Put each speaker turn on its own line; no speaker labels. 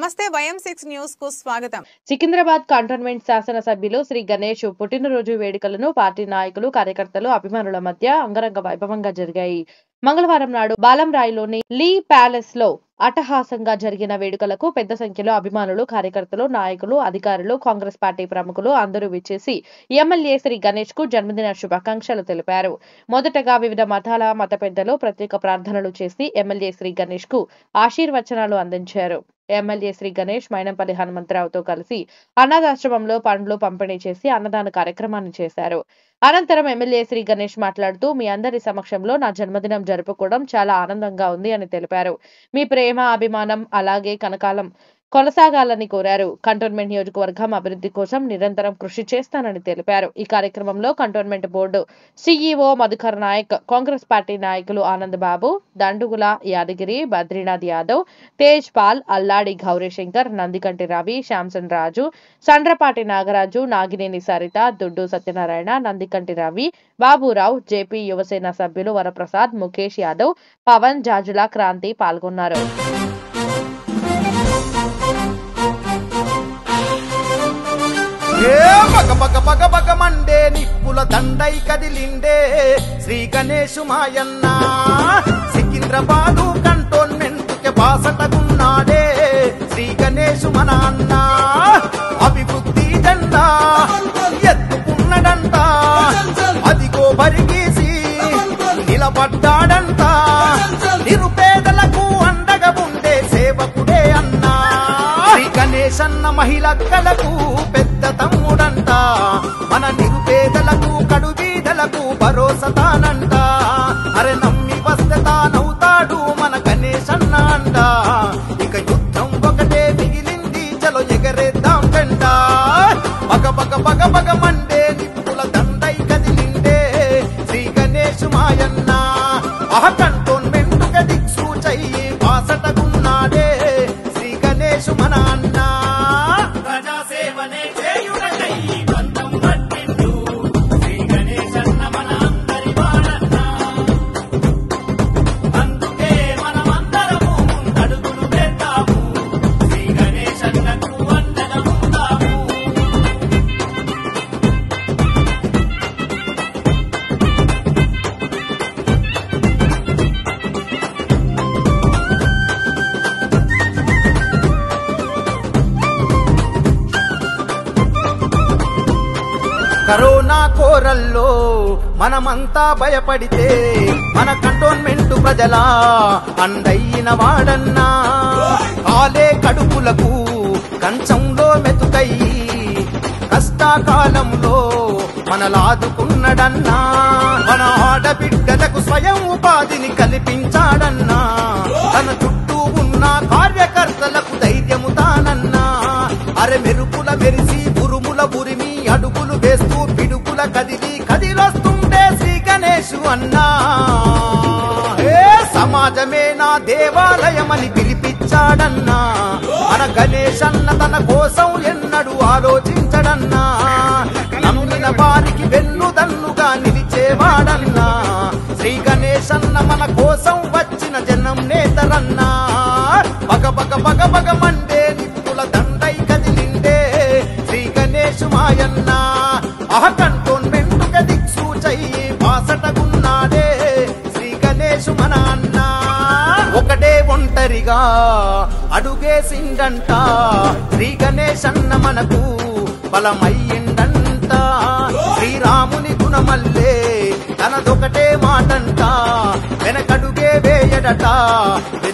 నమస్తే YM6 news కు స్వాగతం.
సికింద్రాబాద్ కంటోన్మెంట్ శాసన సభ్యులు శ్రీ గణేష్ పుట్టినరోజు వేడుకలను పార్టీ నాయకులు, కార్యకర్తలు, అభిమానుల మధ్య అంగరంగ వైభవంగా జరిగాయి. మంగళవారం నాడు బాలంరాయ్లోని లీ ప్యాలెస్ లో అట్టహాసంగా జరిగిన వేడుకలకు పెద్ద సంఖ్యలో అభిమానులు, కార్యకర్తలు, నాయకులు, అధికారులు, కాంగ్రెస్ పార్టీ ప్రముఖులు అందరూ విచ్చేసి ఎమ్మెల్యే శ్రీ గణేష్ కు జన్మదిన శుభాకాంక్షలు తెలిపారు. మొదటగా వివిధ మతాల మత పెద్దలు ప్రత్యేక ప్రార్థనలు చేసి ఎమ్మెల్యే శ్రీ గణేష్ కు ఆశీర్వచనాలు అందించారు. ఎమ్మెల్యే శ్రీ గణేష్ మైనంపల్లి హనుమంతరావుతో కలిసి అనాథాశ్రమంలో పండ్లు పంపిణీ చేసి అన్నదాన కార్యక్రమాన్ని చేశారు. అనంతరం ఎమ్మెల్యే శ్రీ గణేష్ మాట్లాడుతూ, మీ అందరి సమక్షంలో నా జన్మదినం జరుపుకోవడం చాలా ఆనందంగా ఉంది అని తెలిపారు. మీ ప్రేమ, అభిమానం అలాగే కనకాలం కొనసాగాలని కోరారు. కంటోన్మెంట్ నియోజకవర్గం అభివృద్ధి కోసం నిరంతరం కృషి చేస్తానని తెలిపారు. ఈ కార్యక్రమంలో cantonment board CEO Madhukar Naik, Congress party నాయకులు ఆనంద్ బాబు, దండుగుల యాదగిరి, బద్రీనాథ్ యాదవ్, తేజ్ పాల్, అల్లాడి గౌరీశంకర్, నందికంటి రవి, శాంసన్ రాజు, సండ్రపాటి నాగరాజు, నాగినేని సరిత, దుడ్డు సత్యనారాయణ, నందికంటి రవి, బాబురావు, జేపీ యువసేన సభ్యులు వరప్రసాద్, ముఖేష్ యాదవ్, పవన్, జాజుల, క్రాంతి పాల్గొన్నారు.
మండే నిప్పుల దండై కదిలిండే శ్రీ గణేష్ మాయన్న, సికింద్రాబాదు కంటోన్మెంట్ కి బాసటగున్నాడే శ్రీ గణేష్ మన అన్న. అభివృద్ధి జెండా ఎత్తుకున్నడంట, అదిగో బరిగీసి నిలబడ్డాడంట. నిరుపేదలకు అండగా ఉండే సేవకుడే అన్నా. శ్రీ గణేష్ అన్న మహిళలకు పెద్ద తమ్ముడంట, మన నిరుపేదలకు కడుబీదలకు భరోసా తానంట. అరే నమ్మి వస్తే తానవుతాడు మన గణేష్ అన్న అంట. ఇక యుద్ధం ఒకటే మిగిలింది, చలో ఎగరేద్దాం గంట. బగ బగ బగ బగ మండే నిప్పుల దండై కదిలిండే శ్రీ గణేష్ మాయన్న. కంటోన్మెంట్ కి దిక్సూచయ్యి బాసటగున్నాడే శ్రీ గణేష్ మన అన్న. ప్రజాసేవనే చేయుడకై బంధం పట్టిండు శ్రీ గణేష్ అన్న మన అందరి వాడన్న. అందుకే మనమందరము ముందడుగులు వేద్దాము, శ్రీ గణేష్ అన్నకు వందనం ఉందాము. కరోనా కోరల్లో మనమంతా భయపడితే మన కంటోన్మెంట్ ప్రజల అండయిన వాడన్నా. కాలే కడుపులకు కంచంలో మెతుకయ్యి కష్టకాలంలో మనలాదుకున్నడన్నా. మన ఆడబిడ్డలకు స్వయం ఉపాధిని కల్పించాడన్నా. తన చుట్టూ ఉన్న కార్యకర్తలకు ధైర్యము తానన్నా. అరె మెరుపుల మెరిసి ఉరుముల ఉరిమి అడుగులు వేస్తూ పిడుగుల కదిలొస్తుంటే శ్రీ గణేష్ అన్నా. సమాజమే నా దేవాలయమని పిలిపించాడన్నా. మన గణేష్ అన్న తన కోసం ఎన్నడూ ఆలోచించడన్నా. నమ్మిన వారికి వెన్నుదన్నుగా నిలిచేవాడన్నా. శ్రీ గణేష్ అన్న మన కోసం వచ్చిన జనం నేతరన్నా. బగ బగ బగ బగ మండే నిప్పుల దండై కదిలిండే శ్రీ గణేష్ మాయన్న. కంటోన్మెంట్ కి దిక్సూచయ్యి బాసటగున్నాడే శ్రీ గణేష్ మన అన్న. ఒకటే ఒంటరిగా అడుగేసిండంట శ్రీ గణేష్ అన్న మనకు బలమయ్యిండంట. శ్రీరాముని గుణమల్లే తనదొకటే మాటంట, వెనకడుగే వేయడట